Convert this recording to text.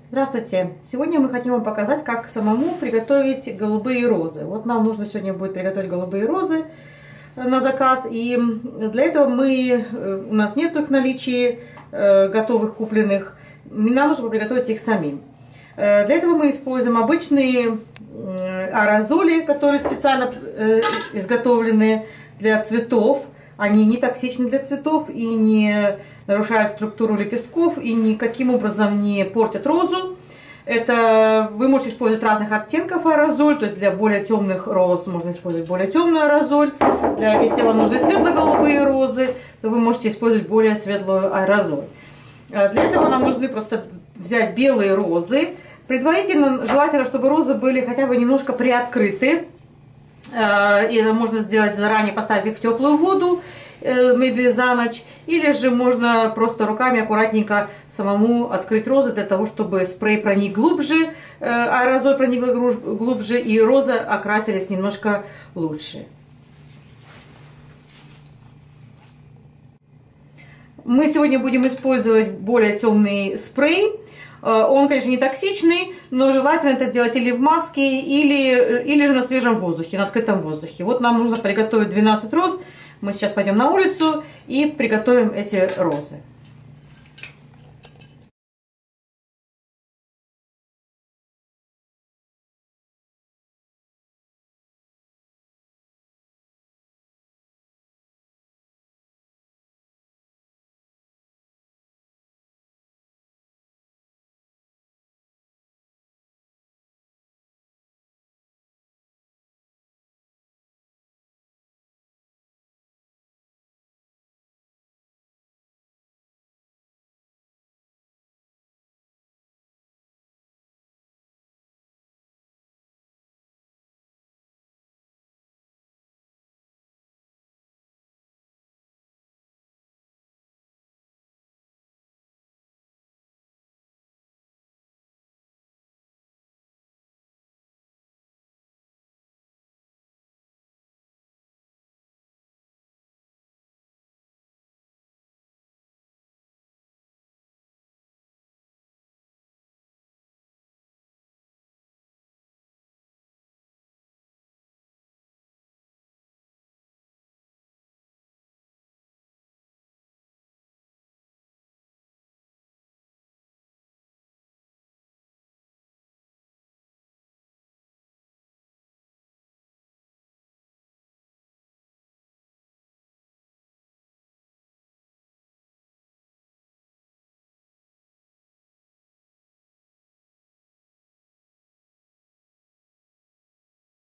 Здравствуйте! Сегодня мы хотим вам показать, как самому приготовить голубые розы. Вот нам нужно сегодня будет приготовить голубые розы на заказ. И для этого у нас нет их в наличии готовых, купленных. Нам нужно приготовить их самим. Для этого мы используем обычные аэрозоли, которые специально изготовлены для цветов. Они не токсичны для цветов и не нарушают структуру лепестков и никаким образом не портят розу. Это вы можете использовать разных оттенков аэрозоль, то есть для более темных роз можно использовать более темную аэрозоль. Если вам нужны светло-голубые розы, то вы можете использовать более светлую аэрозоль. Для этого нам нужны просто взять белые розы. Предварительно желательно, чтобы розы были хотя бы немножко приоткрыты. И это можно сделать заранее, поставив их в теплую воду, maybe за ночь. Или же можно просто руками аккуратненько самому открыть розы для того, чтобы спрей проник глубже, аэрозоль проникла глубже и розы окрасились немножко лучше. Мы сегодня будем использовать более темный спрей. Он, конечно, не токсичный, но желательно это делать или в маске, или же на свежем воздухе, на открытом воздухе. Вот нам нужно приготовить 12 роз. Мы сейчас пойдем на улицу и приготовим эти розы.